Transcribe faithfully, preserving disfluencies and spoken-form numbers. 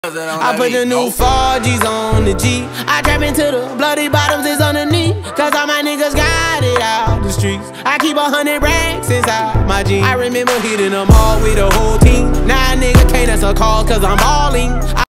I put the new four G's on the G. I trap into the bloody bottoms is underneath. Cause all my niggas got it out the streets. I keep a hundred racks inside my jeans. I remember hitting them all with the whole team. Now a nigga can't answer calls cause I'm balling.